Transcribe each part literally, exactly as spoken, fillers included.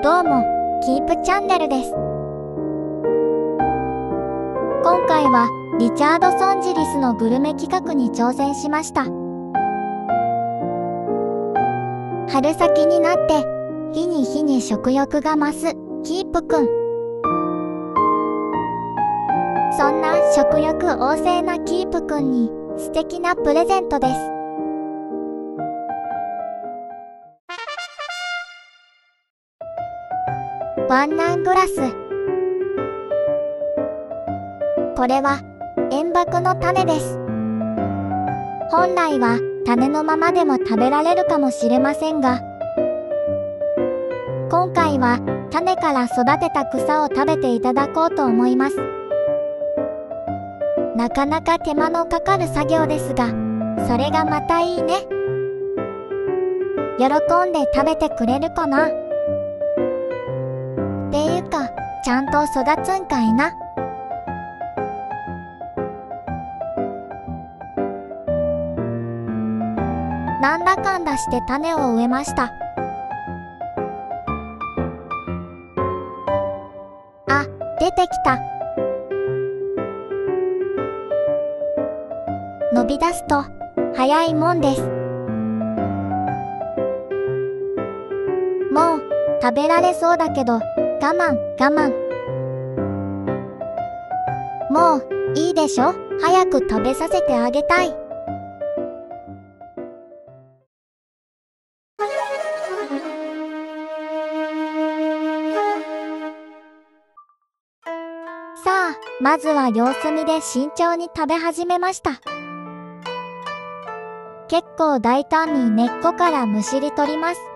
どうも、キープチャンネルです。今回はリチャードソンジリスのグルメ企画に挑戦しました。春先になって日に日に食欲が増すキープくん。そんな食欲旺盛なキープくんに素敵なプレゼントです。ワンナングラス。これは塩爆の種です。本来は種のままでも食べられるかもしれませんが、今回は種から育てた草を食べていただこうと思います。なかなか手間のかかる作業ですが、それがまたいいね。喜んで食べてくれるかな。っていうか、ちゃんと育つんかいな。なんだかんだして種を植えました。あ、出てきた。伸び出すと早いもんです。もう食べられそうだけど、我慢我慢。もういいでしょ。早く食べさせてあげたい。さあ、まずは様子見で慎重に食べ始めました。結構大胆に根っこからむしり取ります。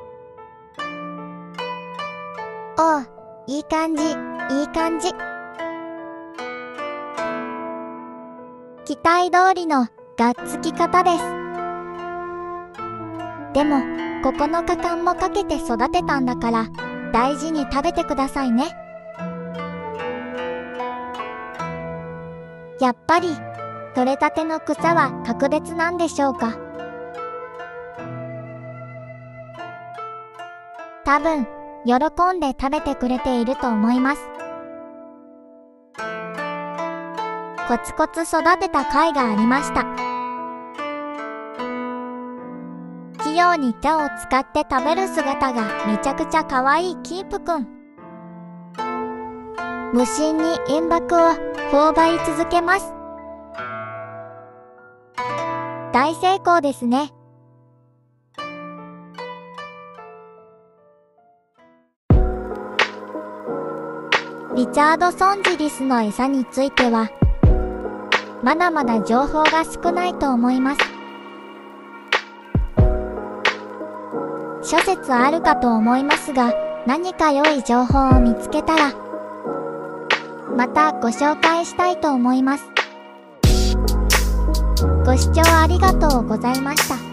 おう、いい感じ、いい感じ。期待通りのがっつき方です。でも、ここのかかんもかけて育てたんだから、大事に食べてくださいね。やっぱり、取れたての草は格別なんでしょうか。多分、喜んで食べてくれていると思います。コツコツ育てた甲斐がありました。器用に手を使って食べる姿がめちゃくちゃ可愛いキープくん。無心に塩爆を頬張り続けます。大成功ですね。リチャードソンジリスの餌については、まだまだ情報が少ないと思います。諸説あるかと思いますが、何か良い情報を見つけたら、またご紹介したいと思います。ご視聴ありがとうございました。